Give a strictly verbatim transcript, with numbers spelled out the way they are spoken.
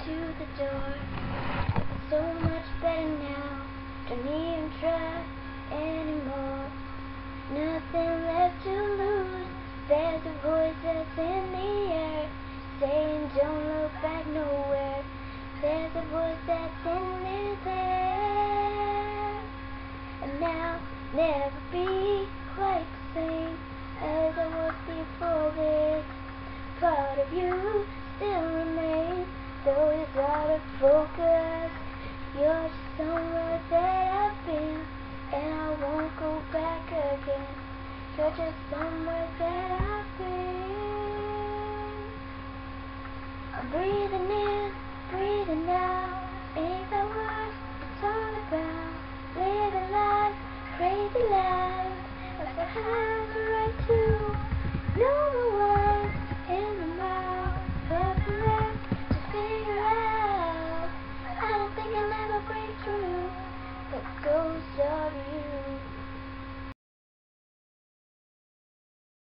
to the door. It's so much better now. Don't even try anymore. Nothing left to lose. There's a voice that's in the air saying don't look back nowhere. There's a voice that's in his head. And now never be quite the same as I was before this. Part of you still remains, though it's out of focus. You're just somewhere that I've been, and I won't go back again. You're just somewhere that I've been. I'm breathing in, breathing out. Ain't that what it's all about? Living life, crazy life. I'm so high.